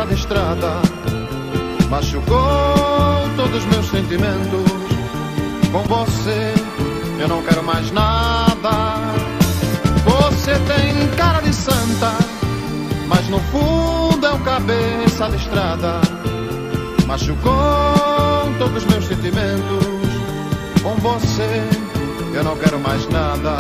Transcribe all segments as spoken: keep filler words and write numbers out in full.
cabeça de estrada, machucou todos os meus sentimentos. Com você eu não quero mais nada. Você tem cara de santa, mas no fundo é um cabeça de estrada. Machucou todos os meus sentimentos. Com você eu não quero mais nada.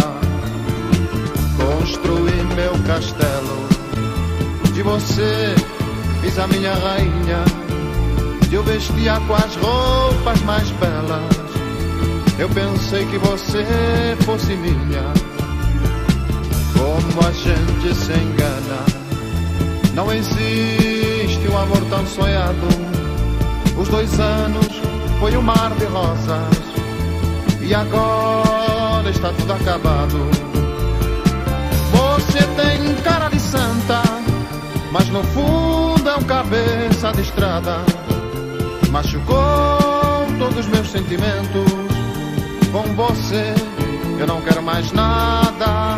Construí meu castelo, de você fiz a minha rainha. Eu vestia com as roupas mais belas. Eu pensei que você fosse minha. Como a gente se engana, não existe um amor tão sonhado. Os dois anos foi um mar de rosas, e agora está tudo acabado. Você tem cara de santa, mas no fundo é um cabeça de estrada. Machucou todos os meus sentimentos. Com você eu não quero mais nada.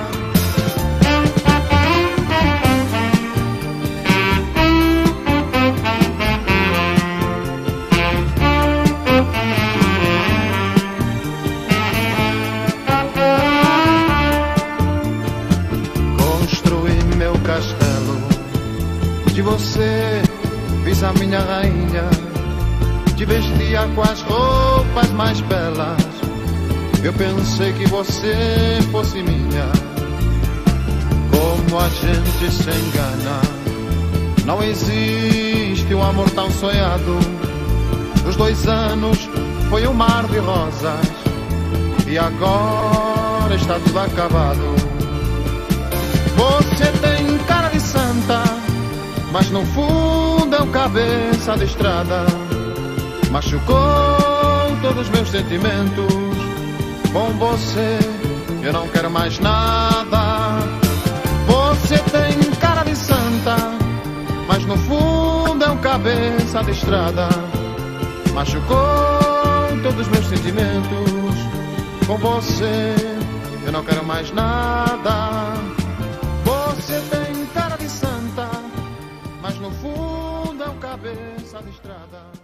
Construí meu castelo, de você fiz a minha rainha. Te vestia com as roupas mais belas. Eu pensei que você fosse minha. Como a gente se engana, não existe um amor tão sonhado. Os dois anos foi um mar de rosas, e agora está tudo acabado. Você tem cara de santa, mas no fundo é um cabeça de estrada. Machucou todos os meus sentimentos. Com você eu não quero mais nada. Você tem cara de santa, mas no fundo é um cabeça de estrada. Machucou todos os meus sentimentos. Com você eu não quero mais nada. Você tem cara de santa, mas no fundo é um cabeça de estrada.